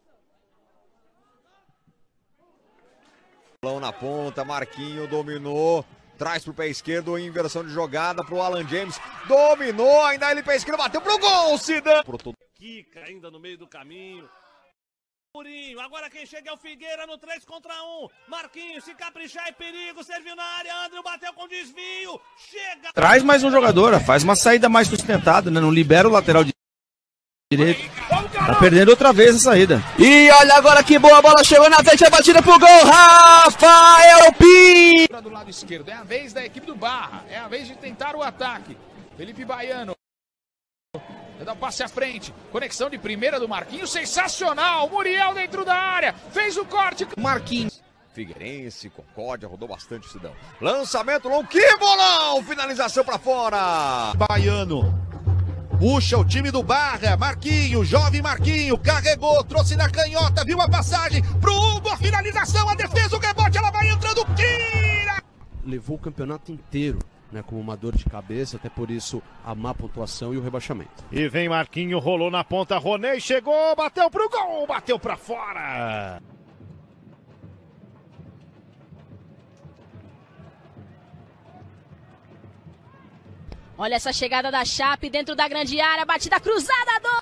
Na ponta, Marquinho dominou, traz pro pé esquerdo, inversão de jogada pro Alan James, dominou, ainda ele pé esquerdo, bateu pro gol, Zidane! Kika ainda no meio do caminho. Murinho, agora quem chega é o Figueira no 3 contra 1. Marquinhos, se caprichar é perigo, serviu na área, André bateu com desvio, chega! Traz mais um jogador, faz uma saída mais sustentada, né? Não libera o lateral direito. Tá perdendo outra vez a saída. E olha agora que boa bola, chegou na frente, a batida pro gol, Rafael Pinho! Do lado esquerdo, é a vez da equipe do Barra, é a vez de tentar o ataque. Felipe Baiano. Vai dar um passe à frente, conexão de primeira do Marquinhos, sensacional, Muriel dentro da área, fez o corte. Marquinhos. Figueirense, Concórdia, rodou bastante o Sidão. Lançamento longo, que bolão! Finalização pra fora! Baiano. Puxa o time do Barra, Marquinho, jovem Marquinho, carregou, trouxe na canhota, viu a passagem pro Hugo, a finalização, a defesa, o rebote, ela vai entrando, tira! Levou o campeonato inteiro, né, como uma dor de cabeça, até por isso a má pontuação e o rebaixamento. E vem Marquinho, rolou na ponta, Ronei chegou, bateu pro gol, bateu pra fora! Olha essa chegada da Chape dentro da grande área, batida cruzada do...